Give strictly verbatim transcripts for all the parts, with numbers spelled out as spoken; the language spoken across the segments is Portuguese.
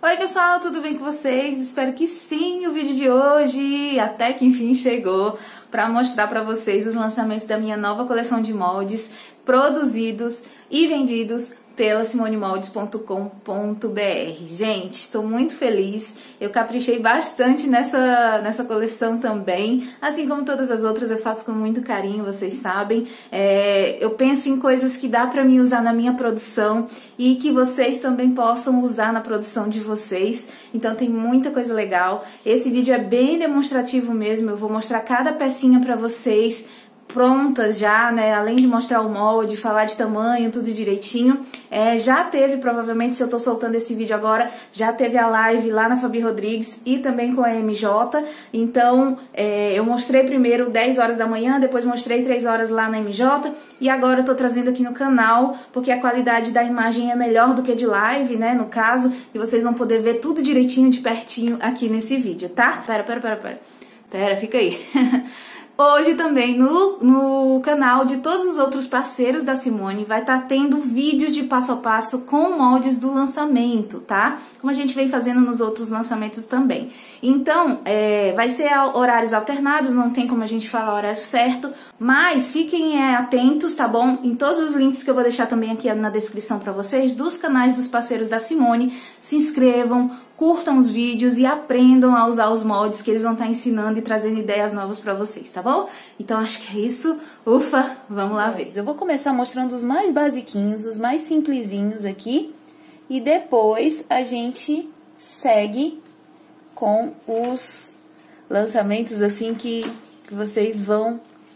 Oi pessoal, tudo bem com vocês? Espero que sim. O vídeo de hoje até que enfim chegou para mostrar para vocês os lançamentos da minha nova coleção de moldes produzidos e vendidos pela simone moldes ponto com ponto br. Gente, estou muito feliz. Eu caprichei bastante nessa, nessa coleção também. Assim como todas as outras, eu faço com muito carinho, vocês sabem. É, eu penso em coisas que dá para mim usar na minha produção e que vocês também possam usar na produção de vocês. Então tem muita coisa legal. Esse vídeo é bem demonstrativo mesmo. Eu vou mostrar cada pecinha para vocês prontas já, né? Além de mostrar o molde, falar de tamanho, tudo direitinho. É, já teve, provavelmente, se eu tô soltando esse vídeo agora, já teve a live lá na Fabi Rodrigues e também com a M J. Então, é, eu mostrei primeiro dez horas da manhã, depois mostrei três horas lá na M J. E agora eu tô trazendo aqui no canal, porque a qualidade da imagem é melhor do que de live, né? No caso, e vocês vão poder ver tudo direitinho, de pertinho aqui nesse vídeo, tá? Pera, pera, pera, pera. Pera, fica aí. Hoje também no, no canal de todos os outros parceiros da Simone vai estar tá tendo vídeos de passo a passo com moldes do lançamento, tá? Como a gente vem fazendo nos outros lançamentos também. Então, é, vai ser horários alternados, não tem como a gente falar o horário certo, mas fiquem é, atentos, tá bom? Em todos os links que eu vou deixar também aqui na descrição pra vocês, dos canais dos parceiros da Simone, se inscrevam, curtam os vídeos e aprendam a usar os moldes que eles vão estar ensinando e trazendo ideias novas pra vocês, tá bom? Então acho que é isso. Ufa, vamos lá ver. Eu vou começar mostrando os mais basiquinhos, os mais simplesinhos aqui. E depois a gente segue com os lançamentos assim que, que vocês vão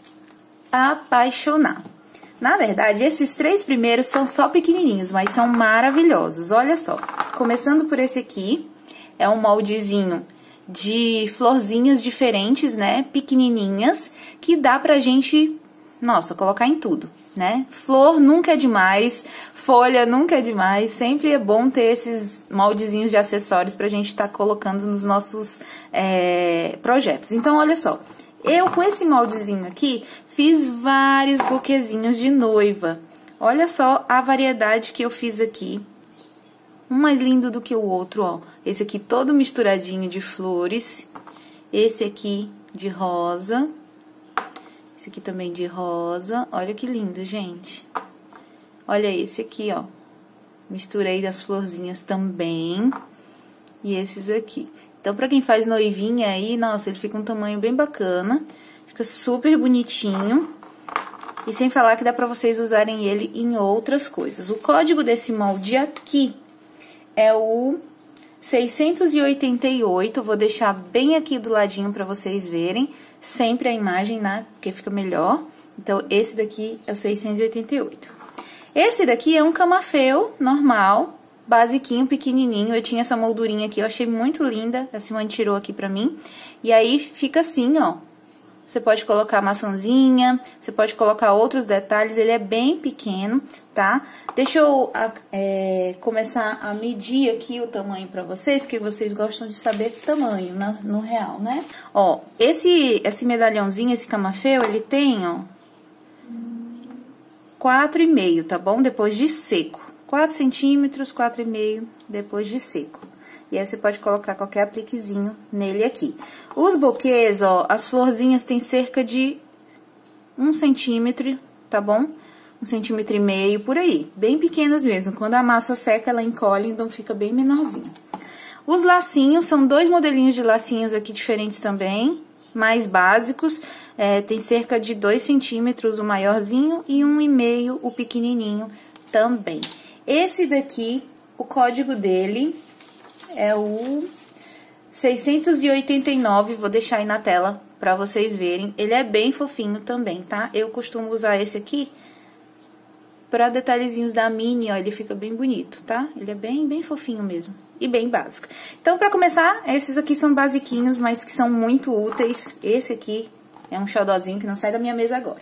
apaixonar. Na verdade, esses três primeiros são só pequenininhos, mas são maravilhosos. Olha só, começando por esse aqui, é um moldezinho de florzinhas diferentes, né? Pequenininhas, que dá pra gente, nossa, colocar em tudo, né? Flor nunca é demais, folha nunca é demais, sempre é bom ter esses moldezinhos de acessórios pra gente estar tá colocando nos nossos é, projetos. Então, olha só, eu com esse moldezinho aqui, fiz vários buquezinhos de noiva. Olha só a variedade que eu fiz aqui. Um mais lindo do que o outro, ó. Esse aqui todo misturadinho de flores. Esse aqui de rosa. Esse aqui também de rosa. Olha que lindo, gente. Olha esse aqui, ó. Misturei das florzinhas também. E esses aqui. Então, pra quem faz noivinha aí, nossa, ele fica um tamanho bem bacana. Fica super bonitinho. E sem falar que dá pra vocês usarem ele em outras coisas. O código desse molde aqui é o seiscentos e oitenta e oito. Vou deixar bem aqui do ladinho pra vocês verem. Sempre a imagem, né? Porque fica melhor. Então, esse daqui é o seiscentos e oitenta e oito. Esse daqui é um camafeu normal, basiquinho, pequenininho. Eu tinha essa moldurinha aqui, eu achei muito linda. A Simone tirou aqui pra mim. E aí, fica assim, ó. Você pode colocar maçãzinha, você pode colocar outros detalhes, ele é bem pequeno, tá? Deixa eu é, começar a medir aqui o tamanho pra vocês, que vocês gostam de saber tamanho no, no real, né? Ó, esse, esse medalhãozinho, esse camafeu, ele tem, ó, quatro e meio, tá bom? Depois de seco. quatro centímetros, quatro e meio depois de seco. E aí, você pode colocar qualquer apliquezinho nele aqui. Os buquês, ó, as florzinhas tem cerca de um centímetro, tá bom? Um centímetro e meio, por aí. Bem pequenas mesmo. Quando a massa seca, ela encolhe, então fica bem menorzinho. Os lacinhos, são dois modelinhos de lacinhos aqui diferentes também, mais básicos. É, tem cerca de dois centímetros o maiorzinho e um e meio o pequenininho também. Esse daqui, o código dele é o seiscentos e oitenta e nove, vou deixar aí na tela pra vocês verem. Ele é bem fofinho também, tá? Eu costumo usar esse aqui pra detalhezinhos da mini, ó, ele fica bem bonito, tá? Ele é bem, bem fofinho mesmo e bem básico. Então, pra começar, esses aqui são basiquinhos, mas que são muito úteis. Esse aqui é um xodózinho que não sai da minha mesa agora.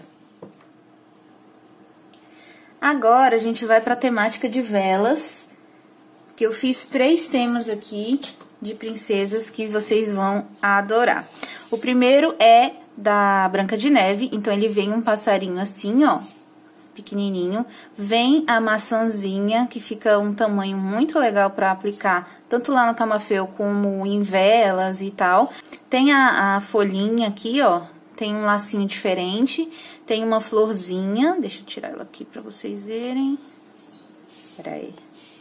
Agora, a gente vai pra temática de velas, que eu fiz três temas aqui de princesas que vocês vão adorar. O primeiro é da Branca de Neve, então ele vem um passarinho assim, ó, pequenininho. Vem a maçãzinha, que fica um tamanho muito legal pra aplicar, tanto lá no camafeu como em velas e tal. Tem a, a folhinha aqui, ó, tem um lacinho diferente, tem uma florzinha, deixa eu tirar ela aqui pra vocês verem. Pera aí.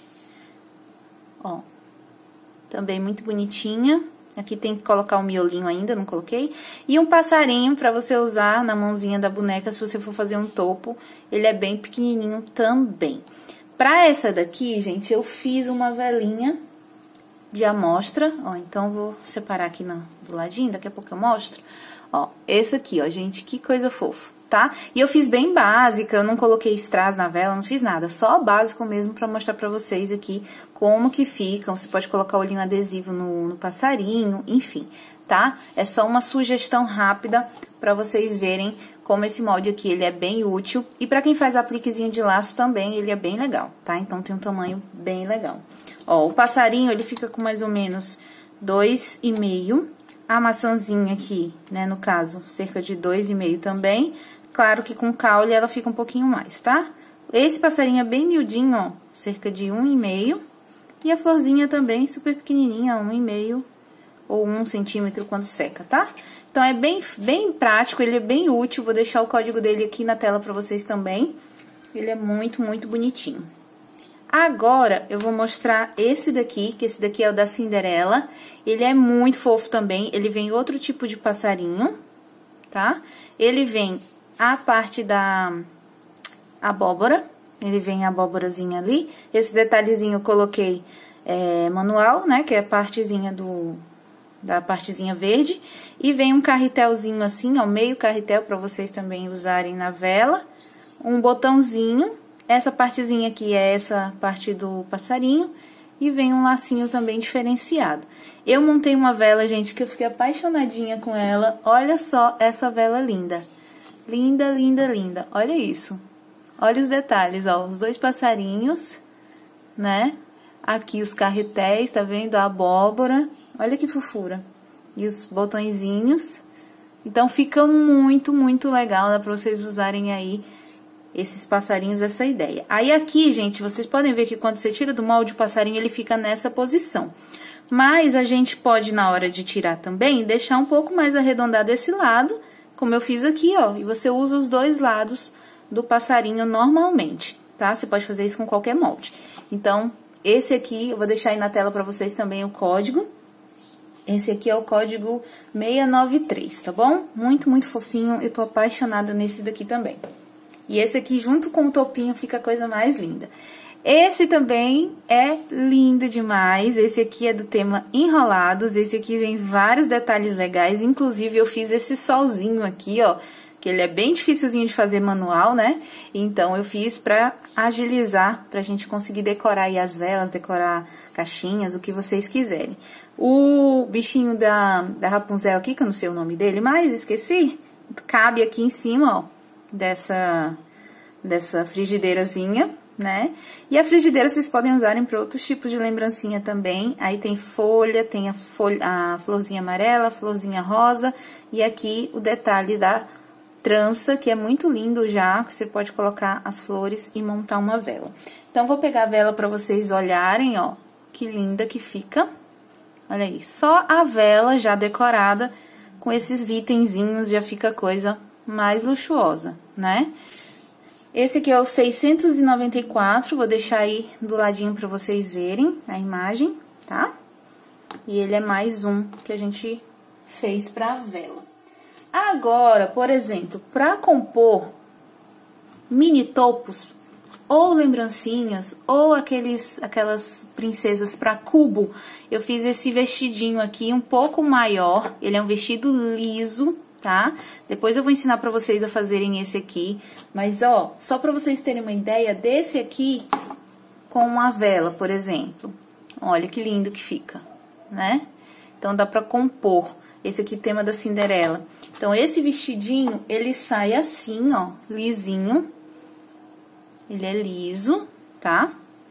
Ó, também muito bonitinha. Aqui tem que colocar o miolinho ainda, não coloquei. E um passarinho pra você usar na mãozinha da boneca, se você for fazer um topo. Ele é bem pequenininho também. Pra essa daqui, gente, eu fiz uma velinha de amostra. Ó, então vou separar aqui no, do ladinho, daqui a pouco eu mostro. Ó, esse aqui, ó, gente, que coisa fofa, tá? E eu fiz bem básica, eu não coloquei strass na vela, não fiz nada. Só básico mesmo pra mostrar pra vocês aqui como que ficam. Você pode colocar olhinho adesivo no, no passarinho, enfim, tá? É só uma sugestão rápida pra vocês verem como esse molde aqui, ele é bem útil. E pra quem faz apliquezinho de laço também, ele é bem legal, tá? Então tem um tamanho bem legal. Ó, o passarinho, ele fica com mais ou menos dois e meio. A maçãzinha aqui, né, no caso, cerca de dois e meio também. Claro que com caule ela fica um pouquinho mais, tá? Esse passarinho é bem miudinho, ó, cerca de um e meio. E a florzinha também super pequenininha, um e meio ou um centímetro quando seca, tá? Então é bem, bem prático, ele é bem útil. Vou deixar o código dele aqui na tela pra vocês também. Ele é muito, muito bonitinho. Agora, eu vou mostrar esse daqui, que esse daqui é o da Cinderela. Ele é muito fofo também, ele vem outro tipo de passarinho, tá? Ele vem a parte da abóbora, ele vem a abóborazinha ali. Esse detalhezinho eu coloquei é, manual, né, que é a partezinha do... da partezinha verde. E vem um carretelzinho assim, ó, meio carretel pra vocês também usarem na vela. Um botãozinho. Essa partezinha aqui é essa parte do passarinho e vem um lacinho também diferenciado. Eu montei uma vela, gente, que eu fiquei apaixonadinha com ela. Olha só essa vela linda. Linda, linda, linda. Olha isso. Olha os detalhes, ó, os dois passarinhos, né? Aqui os carretéis, tá vendo? A abóbora. Olha que fofura. E os botõezinhos. Então fica muito, muito legal, dá pra vocês usarem aí esses passarinhos, essa ideia. Aí aqui, gente, vocês podem ver que quando você tira do molde, o passarinho ele fica nessa posição. Mas a gente pode, na hora de tirar também, deixar um pouco mais arredondado esse lado, como eu fiz aqui, ó. E você usa os dois lados do passarinho normalmente, tá? Você pode fazer isso com qualquer molde. Então, esse aqui, eu vou deixar aí na tela pra vocês também o código. Esse aqui é o código seiscentos e noventa e três, tá bom? Muito, muito fofinho. Eu tô apaixonada nesse daqui também. E esse aqui, junto com o topinho, fica a coisa mais linda. Esse também é lindo demais. Esse aqui é do tema Enrolados. Esse aqui vem vários detalhes legais. Inclusive, eu fiz esse solzinho aqui, ó. Que ele é bem dificilzinho de fazer manual, né? Então, eu fiz pra agilizar, pra gente conseguir decorar aí as velas, decorar caixinhas, o que vocês quiserem. O bichinho da, da Rapunzel aqui, que eu não sei o nome dele, mas esqueci. Cabe aqui em cima, ó. Dessa, dessa frigideirazinha, né? E a frigideira vocês podem usarem para outros tipos de lembrancinha também. Aí tem folha, tem a, folha, a florzinha amarela, a florzinha rosa. E aqui o detalhe da trança, que é muito lindo já, que você pode colocar as flores e montar uma vela. Então, vou pegar a vela para vocês olharem, ó, que linda que fica. Olha aí, só a vela já decorada com esses itenzinhos já fica a coisa mais luxuosa, né? Esse aqui é o seiscentos e noventa e quatro, vou deixar aí do ladinho pra vocês verem a imagem, tá? E ele é mais um que a gente fez pra vela. Agora, por exemplo, pra compor mini topos, ou lembrancinhas, ou aqueles, aquelas princesas pra cubo, eu fiz esse vestidinho aqui um pouco maior, ele é um vestido liso, tá? Depois eu vou ensinar pra vocês a fazerem esse aqui. Mas, ó, só pra vocês terem uma ideia desse aqui com uma vela, por exemplo. Olha que lindo que fica, né? Então, dá pra compor. Esse aqui, tema da Cinderela. Então, esse vestidinho, ele sai assim, ó, lisinho. Ele é liso, tá?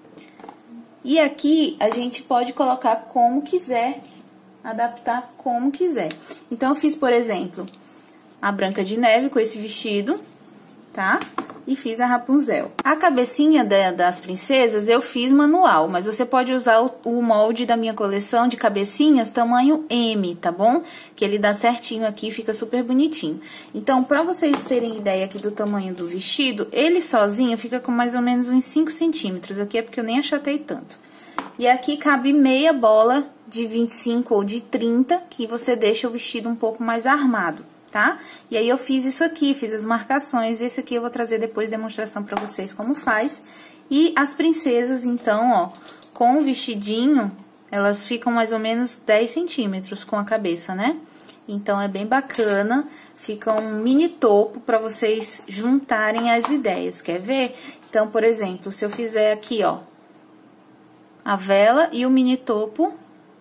E aqui, a gente pode colocar como quiser, adaptar como quiser. Então, eu fiz, por exemplo, a Branca de Neve com esse vestido, tá? e fiz a Rapunzel. A cabecinha da, das princesas eu fiz manual, mas você pode usar o, o molde da minha coleção de cabecinhas tamanho M, tá bom? Que ele dá certinho aqui, fica super bonitinho. Então, pra vocês terem ideia aqui do tamanho do vestido, ele sozinho fica com mais ou menos uns cinco centímetros. Aqui é porque eu nem achatei tanto. E aqui cabe meia bola de vinte e cinco ou de trinta, que você deixa o vestido um pouco mais armado, tá? E aí eu fiz isso aqui, fiz as marcações, esse aqui eu vou trazer depois demonstração pra vocês como faz. E as princesas, então, ó, com o vestidinho, elas ficam mais ou menos dez centímetros com a cabeça, né? Então, é bem bacana, fica um mini topo pra vocês juntarem as ideias, quer ver? Então, por exemplo, se eu fizer aqui, ó, a vela e o mini topo,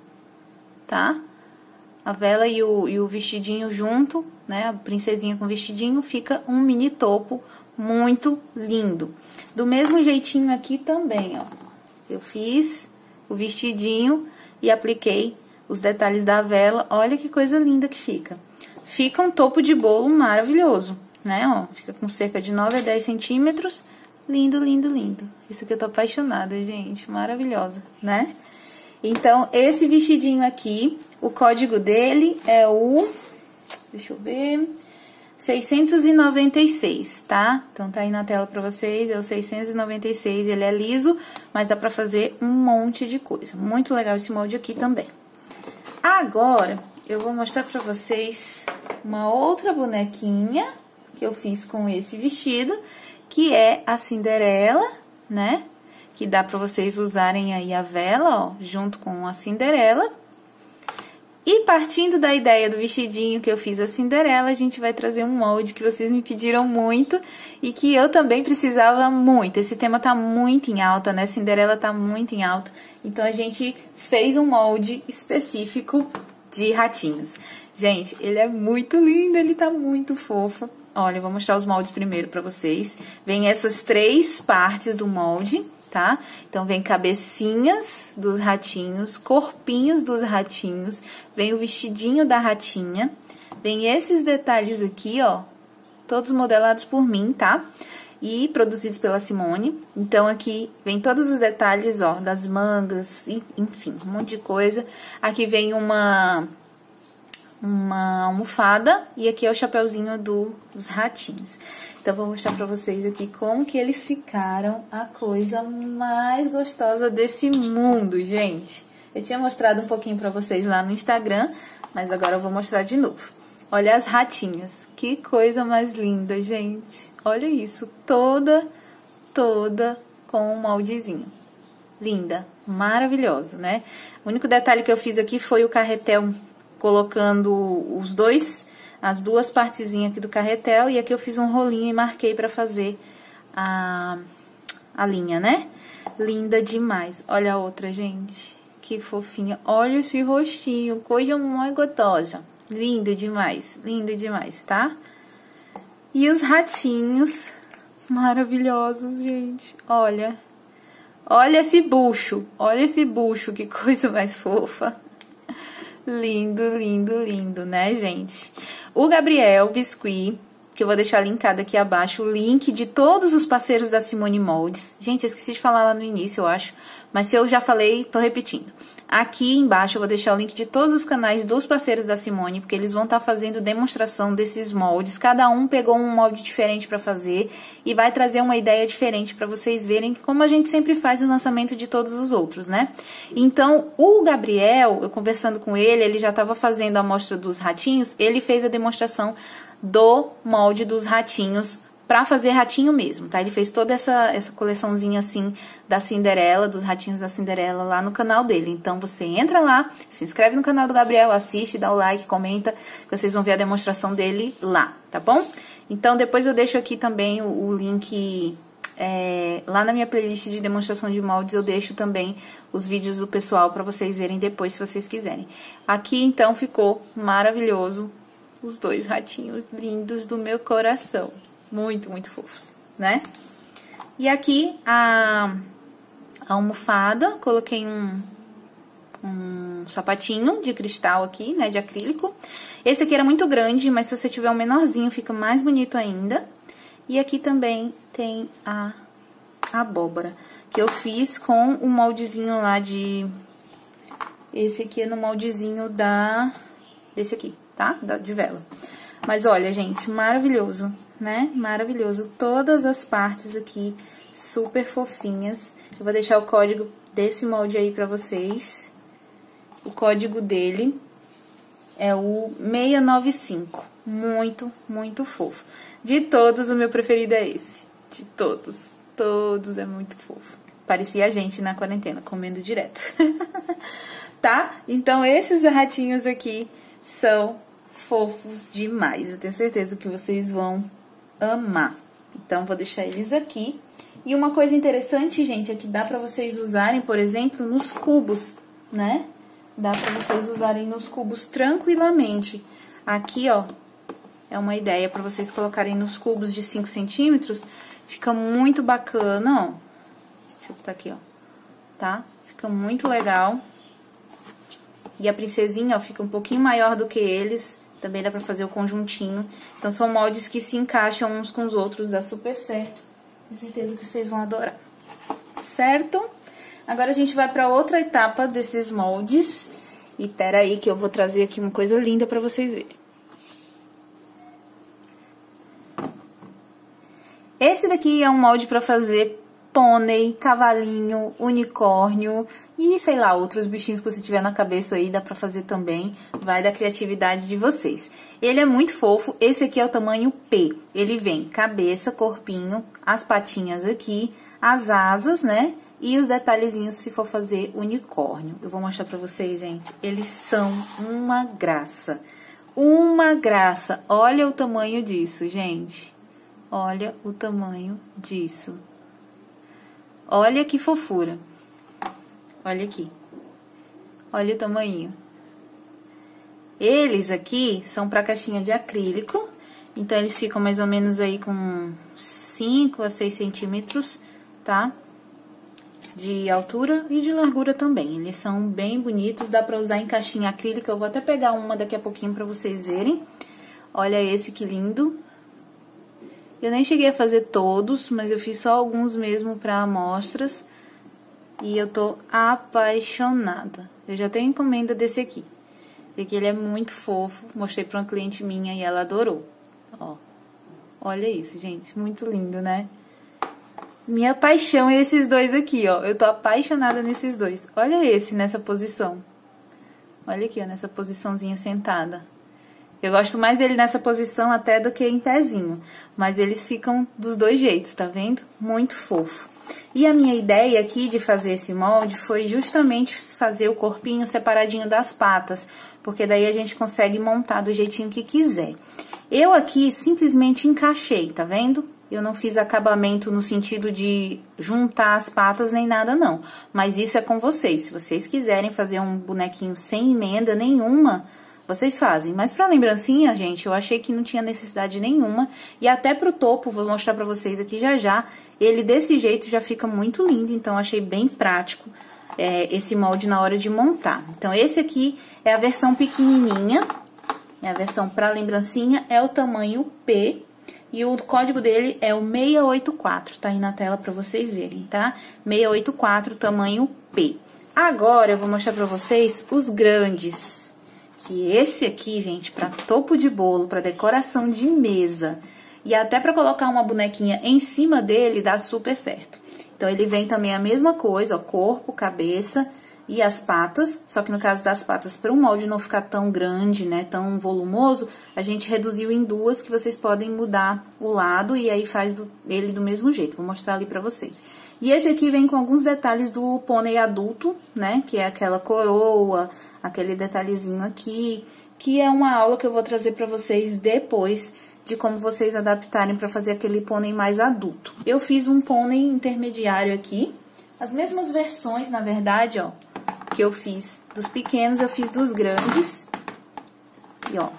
tá? A vela e o, e o vestidinho junto, né? A princesinha com vestidinho, fica um mini topo muito lindo. Do mesmo jeitinho aqui também, ó. Eu fiz o vestidinho e apliquei os detalhes da vela. Olha que coisa linda que fica. Fica um topo de bolo maravilhoso, né? Ó, fica com cerca de nove a dez centímetros. Lindo, lindo, lindo. Isso aqui eu tô apaixonada, gente. Maravilhosa, né? Então, esse vestidinho aqui, o código dele é o... Deixa eu ver... seiscentos e noventa e seis, tá? Então, tá aí na tela pra vocês, é o seiscentos e noventa e seis. Ele é liso, mas dá pra fazer um monte de coisa. Muito legal esse molde aqui também. Agora, eu vou mostrar pra vocês uma outra bonequinha que eu fiz com esse vestido, que é a Cinderela, né? Que dá pra vocês usarem aí a vela, ó, junto com a Cinderela. E partindo da ideia do vestidinho que eu fiz a Cinderela, a gente vai trazer um molde que vocês me pediram muito e que eu também precisava muito. Esse tema tá muito em alta, né? Cinderela tá muito em alta. Então, a gente fez um molde específico de ratinhos. Gente, ele é muito lindo, ele tá muito fofo. Olha, eu vou mostrar os moldes primeiro pra vocês. Vem essas três partes do molde, tá? Então, vem cabecinhas dos ratinhos, corpinhos dos ratinhos, vem o vestidinho da ratinha, vem esses detalhes aqui, ó, todos modelados por mim, tá? E produzidos pela Simone. Então, aqui vem todos os detalhes, ó, das mangas, enfim, um monte de coisa. Aqui vem uma... uma almofada, e aqui é o chapeuzinho do, dos ratinhos. Então, vou mostrar pra vocês aqui como que eles ficaram, a coisa mais gostosa desse mundo, gente. Eu tinha mostrado um pouquinho pra vocês lá no Instagram, mas agora eu vou mostrar de novo. Olha as ratinhas, que coisa mais linda, gente. Olha isso, toda, toda com um moldezinho. Linda, maravilhosa, né? O único detalhe que eu fiz aqui foi o carretel, colocando os dois, as duas partezinhas aqui do carretel, e aqui eu fiz um rolinho e marquei pra fazer a, a linha, né? Linda demais. Olha a outra, gente, que fofinha. Olha esse rostinho, coisa mais gostosa. Linda demais, linda demais, tá? E os ratinhos maravilhosos, gente. Olha, olha esse bucho, olha esse bucho, que coisa mais fofa. Lindo, lindo, lindo, né, gente? O Gabriel Biscuit, que eu vou deixar linkado aqui abaixo, o link de todos os parceiros da Simone Moldes. Gente, eu esqueci de falar lá no início, eu acho, mas se eu já falei, tô repetindo. Aqui embaixo eu vou deixar o link de todos os canais dos parceiros da Simone, porque eles vão estar fazendo demonstração desses moldes. Cada um pegou um molde diferente para fazer e vai trazer uma ideia diferente para vocês verem, como a gente sempre faz no lançamento de todos os outros, né? Então, o Gabriel, eu conversando com ele, ele já estava fazendo a amostra dos ratinhos, ele fez a demonstração do molde dos ratinhos, pra fazer ratinho mesmo, tá? Ele fez toda essa, essa coleçãozinha, assim, da Cinderela, dos ratinhos da Cinderela, lá no canal dele. Então, você entra lá, se inscreve no canal do Gabriel, assiste, dá o like, comenta, que vocês vão ver a demonstração dele lá, tá bom? Então, depois eu deixo aqui também o, o link, é, lá na minha playlist de demonstração de moldes, eu deixo também os vídeos do pessoal pra vocês verem depois, se vocês quiserem. Aqui, então, ficou maravilhoso os dois ratinhos lindos do meu coração. Muito, muito fofos, né? E aqui a, a almofada, coloquei um, um sapatinho de cristal aqui, né, de acrílico. Esse aqui era muito grande, mas se você tiver um menorzinho fica mais bonito ainda. E aqui também tem a abóbora, que eu fiz com o moldezinho lá de... Esse aqui é no moldezinho da... Desse aqui, tá? Da, de vela. Mas olha, gente, maravilhoso, né? Maravilhoso. Todas as partes aqui super fofinhas. Eu vou deixar o código desse molde aí pra vocês. O código dele é o seiscentos e noventa e cinco. Muito, muito fofo. De todos, o meu preferido é esse. De todos. Todos é muito fofo. Parecia a gente na quarentena, comendo direto. Tá? Então, esses ratinhos aqui são fofos demais. Eu tenho certeza que vocês vão amar. Então, vou deixar eles aqui. E uma coisa interessante, gente, é que dá pra vocês usarem, por exemplo, nos cubos, né? Dá pra vocês usarem nos cubos tranquilamente. Aqui, ó, é uma ideia pra vocês colocarem nos cubos de cinco centímetros. Fica muito bacana, ó. Deixa eu botar aqui, ó. Tá? Fica muito legal. E a princesinha, ó, fica um pouquinho maior do que eles. Também dá pra fazer o conjuntinho. Então, são moldes que se encaixam uns com os outros, dá super certo. Tenho certeza que vocês vão adorar. Certo? Agora, a gente vai pra outra etapa desses moldes. E pera aí que eu vou trazer aqui uma coisa linda pra vocês verem. Esse daqui é um molde pra fazer pônei, cavalinho, unicórnio e, sei lá, outros bichinhos que você tiver na cabeça aí, dá pra fazer também. Vai da criatividade de vocês. Ele é muito fofo. Esse aqui é o tamanho P. Ele vem cabeça, corpinho, as patinhas aqui, as asas, né? E os detalhezinhos se for fazer unicórnio. Eu vou mostrar pra vocês, gente. Eles são uma graça. Uma graça. Olha o tamanho disso, gente. Olha o tamanho disso. Olha que fofura. Olha aqui. Olha o tamanho. Eles aqui são pra caixinha de acrílico. Então, eles ficam mais ou menos aí com cinco a seis centímetros, tá? De altura e de largura também. Eles são bem bonitos, dá pra usar em caixinha acrílica. Eu vou até pegar uma daqui a pouquinho pra vocês verem. Olha esse que lindo. Eu nem cheguei a fazer todos, mas eu fiz só alguns mesmo pra amostras. E eu tô apaixonada. Eu já tenho encomenda desse aqui. Porque ele é muito fofo. Mostrei pra uma cliente minha e ela adorou. Ó. Olha isso, gente. Muito lindo, né? Minha paixão é esses dois aqui, ó. Eu tô apaixonada nesses dois. Olha esse nessa posição. Olha aqui, ó, nessa posiçãozinha sentada. Eu gosto mais dele nessa posição até do que em pezinho. Mas eles ficam dos dois jeitos, tá vendo? Muito fofo. E a minha ideia aqui de fazer esse molde foi justamente fazer o corpinho separadinho das patas. Porque daí a gente consegue montar do jeitinho que quiser. Eu aqui simplesmente encaixei, tá vendo? Eu não fiz acabamento no sentido de juntar as patas nem nada, não. Mas isso é com vocês. Se vocês quiserem fazer um bonequinho sem emenda nenhuma, vocês fazem. Mas pra lembrancinha, gente, eu achei que não tinha necessidade nenhuma. E até pro topo, vou mostrar pra vocês aqui já já, ele desse jeito já fica muito lindo. Então, eu achei bem prático é, esse molde na hora de montar. Então, esse aqui é a versão pequenininha. É a versão pra lembrancinha, é o tamanho P. E o código dele é o seiscentos e oitenta e quatro, tá aí na tela pra vocês verem, tá? seiscentos e oitenta e quatro, tamanho P. Agora, eu vou mostrar pra vocês os grandes. Que esse aqui, gente, pra topo de bolo, pra decoração de mesa. E até pra colocar uma bonequinha em cima dele, dá super certo. Então, ele vem também a mesma coisa, ó, corpo, cabeça e as patas. Só que no caso das patas, para o molde não ficar tão grande, né, tão volumoso, a gente reduziu em duas, que vocês podem mudar o lado e aí faz do, ele do mesmo jeito. Vou mostrar ali pra vocês. E esse aqui vem com alguns detalhes do pônei adulto, né, que é aquela coroa, aquele detalhezinho aqui, que é uma aula que eu vou trazer pra vocês depois de como vocês adaptarem pra fazer aquele pônei mais adulto. Eu fiz um pônei intermediário aqui, as mesmas versões, na verdade, ó, que eu fiz dos pequenos, eu fiz dos grandes. E, ó,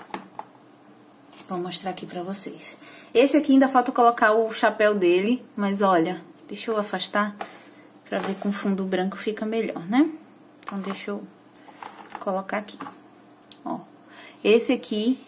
vou mostrar aqui pra vocês. Esse aqui ainda falta colocar o chapéu dele, mas olha, deixa eu afastar pra ver com fundo branco fica melhor, né? Então, deixa eu colocar aqui. Ó, esse aqui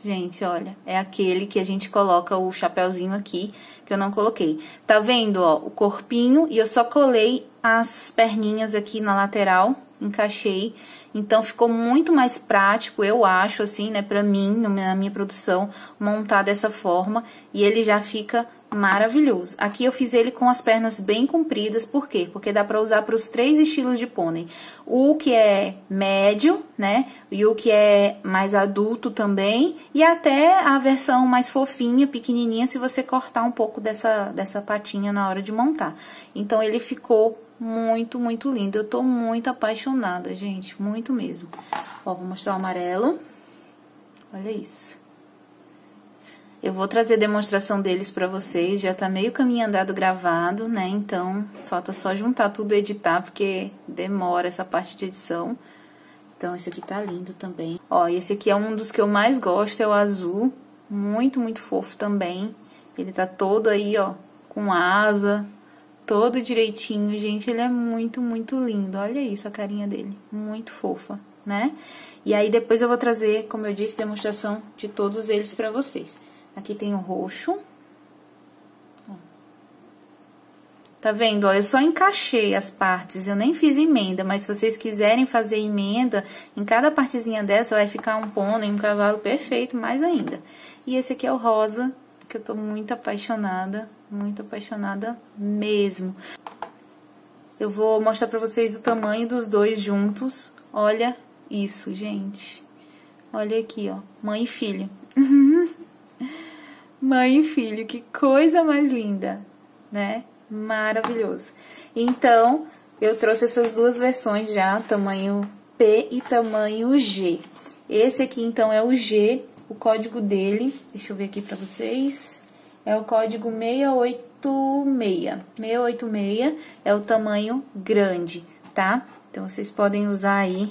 gente, olha, é aquele que a gente coloca o chapéuzinho aqui, que eu não coloquei. Tá vendo, ó, o corpinho, e eu só colei as perninhas aqui na lateral, encaixei. Então, ficou muito mais prático, eu acho, assim, né, pra mim, na minha produção, montar dessa forma. E ele já fica maravilhoso. Aqui eu fiz ele com as pernas bem compridas, por quê? Porque dá pra usar para os três estilos de pônei. O que é médio, né, e o que é mais adulto também, e até a versão mais fofinha, pequenininha, se você cortar um pouco dessa, dessa patinha na hora de montar. Então, ele ficou muito, muito lindo. Eu tô muito apaixonada, gente, muito mesmo. Ó, vou mostrar o amarelo. Olha isso. Eu vou trazer demonstração deles pra vocês, já tá meio caminho andado gravado, né? Então, falta só juntar tudo e editar, porque demora essa parte de edição. Então, esse aqui tá lindo também. Ó, esse aqui é um dos que eu mais gosto, é o azul. Muito, muito fofo também. Ele tá todo aí, ó, com asa, todo direitinho. Gente, ele é muito, muito lindo. Olha isso, a carinha dele. Muito fofa, né? E aí, depois eu vou trazer, como eu disse, demonstração de todos eles pra vocês. Aqui tem o roxo. Ó. Tá vendo? Ó, eu só encaixei as partes, eu nem fiz emenda, mas se vocês quiserem fazer emenda, em cada partezinha dessa vai ficar um pônei, um cavalo perfeito, mais ainda. E esse aqui é o rosa, que eu tô muito apaixonada, muito apaixonada mesmo. Eu vou mostrar pra vocês o tamanho dos dois juntos. Olha isso, gente. Olha aqui, ó, mãe e filho. Mãe e filho, que coisa mais linda, né? Maravilhoso. Então, eu trouxe essas duas versões já, tamanho P e tamanho G. Esse aqui, então, é o G, o código dele, deixa eu ver aqui pra vocês, é o código seis oito seis. seis oito seis é o tamanho grande, tá? Então, vocês podem usar aí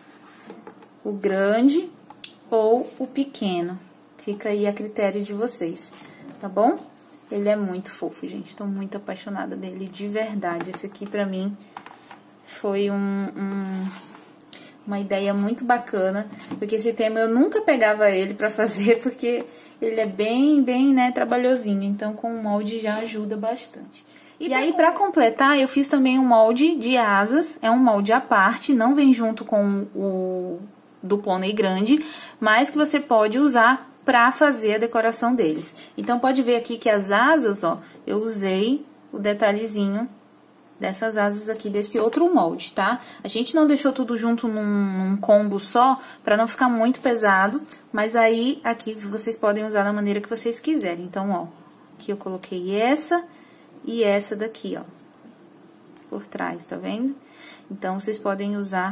o grande ou o pequeno. Fica aí a critério de vocês, tá bom? Ele é muito fofo, gente. Tô muito apaixonada dele, de verdade. Esse aqui, pra mim, foi um, um, uma ideia muito bacana. Porque esse tema eu nunca pegava ele pra fazer, porque ele é bem, bem, né, trabalhosinho. Então, com o molde já ajuda bastante. E, e aí, pra completar, eu fiz também um molde de asas. É um molde à parte, não vem junto com o do pônei grande, mas que você pode usar pra fazer a decoração deles. Então, pode ver aqui que as asas, ó, eu usei o detalhezinho dessas asas aqui, desse outro molde, tá? A gente não deixou tudo junto num, num combo só, pra não ficar muito pesado, mas aí, aqui, vocês podem usar da maneira que vocês quiserem. Então, ó, aqui eu coloquei essa e essa daqui, ó, por trás, tá vendo? Então, vocês podem usar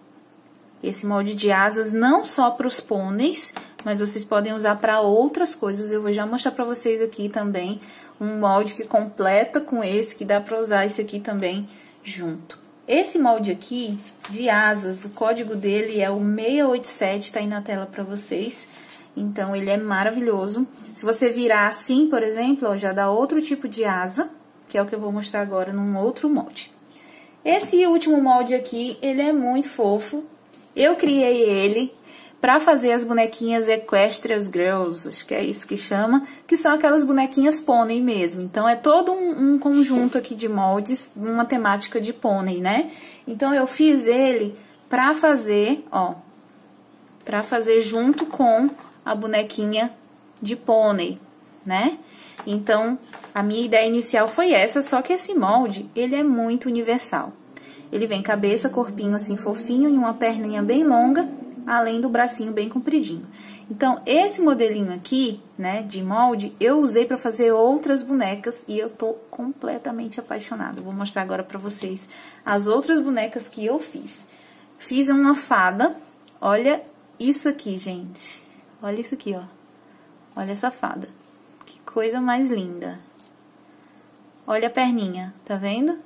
esse molde de asas não só para os pôneis, mas vocês podem usar para outras coisas. Eu vou já mostrar para vocês aqui também um molde que completa com esse, que dá para usar esse aqui também junto. Esse molde aqui de asas, o código dele é o seis oito sete, tá aí na tela para vocês. Então, ele é maravilhoso. Se você virar assim, por exemplo, ó, já dá outro tipo de asa, que é o que eu vou mostrar agora num outro molde. Esse último molde aqui, ele é muito fofo. Eu criei ele pra fazer as bonequinhas Equestrian Girls, acho que é isso que chama, que são aquelas bonequinhas pônei mesmo. Então, é todo um, um conjunto aqui de moldes, uma temática de pônei, né? Então, eu fiz ele pra fazer, ó, pra fazer junto com a bonequinha de pônei, né? Então, a minha ideia inicial foi essa, só que esse molde, ele é muito universal. Ele vem cabeça, corpinho assim fofinho e uma perninha bem longa, além do bracinho bem compridinho. Então, esse modelinho aqui, né, de molde, eu usei pra fazer outras bonecas e eu tô completamente apaixonada. Vou mostrar agora pra vocês as outras bonecas que eu fiz. Fiz uma fada, olha isso aqui, gente. Olha isso aqui, ó. Olha essa fada. Que coisa mais linda. Olha a perninha, tá vendo?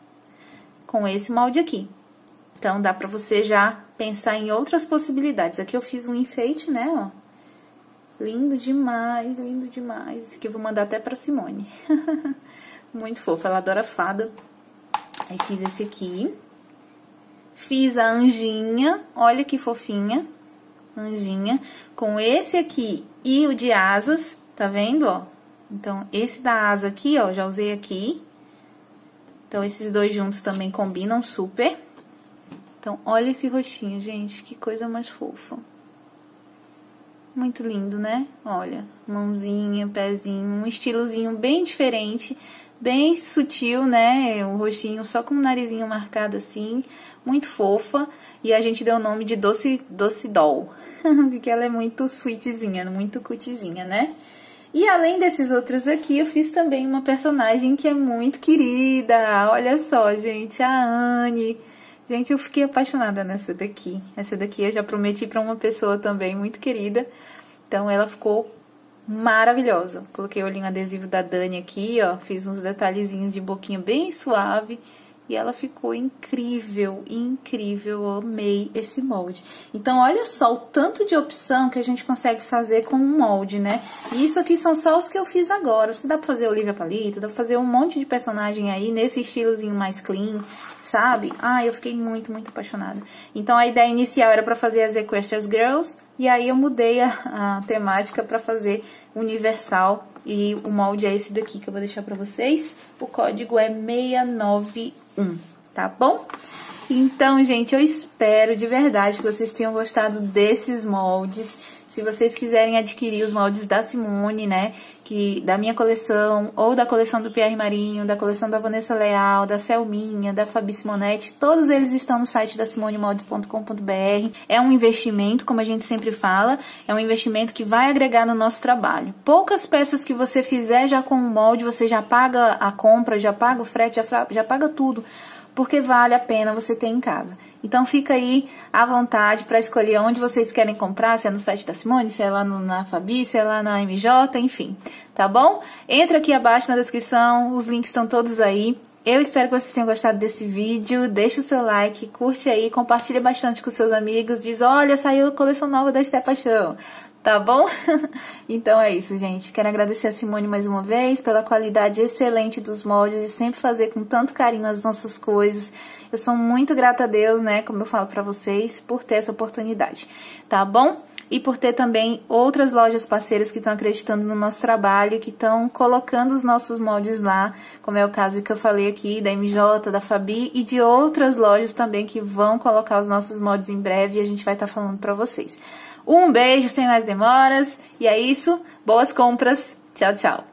Com esse molde aqui. Então, dá pra você já pensar em outras possibilidades. Aqui eu fiz um enfeite, né, ó. Lindo demais, lindo demais. Esse aqui eu vou mandar até pra Simone. Muito fofo, ela adora fada. Aí, fiz esse aqui. Fiz a anjinha, olha que fofinha. anjinha, com esse aqui e o de asas, tá vendo, ó? Então, esse da asa aqui, ó, já usei aqui. Então, esses dois juntos também combinam super. Então, olha esse rostinho, gente, que coisa mais fofa. Muito lindo, né? Olha, mãozinha, pezinho, um estilozinho bem diferente, bem sutil, né? O rostinho só com o narizinho marcado assim, muito fofa. E a gente deu o nome de Doce, Doce Doll, porque ela é muito sweetzinha, muito cutizinha, né? E além desses outros aqui, eu fiz também uma personagem que é muito querida. Olha só, gente, a Anne. Gente, eu fiquei apaixonada nessa daqui. Essa daqui eu já prometi pra uma pessoa também muito querida. Então, ela ficou maravilhosa. Coloquei o olhinho adesivo da Dani aqui, ó. Fiz uns detalhezinhos de boquinha bem suave. E ela ficou incrível, incrível. Eu amei esse molde. Então, olha só o tanto de opção que a gente consegue fazer com um molde, né? E isso aqui são só os que eu fiz agora. Você dá pra fazer Olivia Palito, dá pra fazer um monte de personagem aí nesse estilozinho mais clean, sabe? Ah, eu fiquei muito, muito apaixonada. Então, a ideia inicial era pra fazer as Equestrian Girls. E aí, eu mudei a, a temática pra fazer universal. E o molde é esse daqui que eu vou deixar pra vocês. O código é seis nove um, tá bom? Então, gente, eu espero de verdade que vocês tenham gostado desses moldes. Se vocês quiserem adquirir os moldes da Simone, né, que da minha coleção, ou da coleção do Pierre Marinho, da coleção da Vanessa Leal, da Selminha, da Fabi Simonetti, todos eles estão no site da simone moldes ponto com ponto br. É um investimento, como a gente sempre fala, é um investimento que vai agregar no nosso trabalho. Poucas peças que você fizer já com o molde, você já paga a compra, já paga o frete, já, já paga tudo, porque vale a pena você ter em casa. Então, fica aí à vontade para escolher onde vocês querem comprar, se é no site da Simone, se é lá no, na Fabi, se é lá na M J, enfim, tá bom? Entra aqui abaixo na descrição, os links estão todos aí. Eu espero que vocês tenham gostado desse vídeo, deixa o seu like, curte aí, compartilha bastante com seus amigos, diz, olha, saiu a coleção nova da Esté Paixão. Tá bom? Então é isso, gente. Quero agradecer a Simone mais uma vez pela qualidade excelente dos moldes e sempre fazer com tanto carinho as nossas coisas. Eu sou muito grata a Deus, né, como eu falo pra vocês, por ter essa oportunidade, tá bom? E por ter também outras lojas parceiras que estão acreditando no nosso trabalho, que estão colocando os nossos moldes lá, como é o caso que eu falei aqui, da M J, da Fabi e de outras lojas também que vão colocar os nossos moldes em breve e a gente vai estar falando pra vocês. Um beijo sem mais demoras, e é isso, boas compras, tchau, tchau!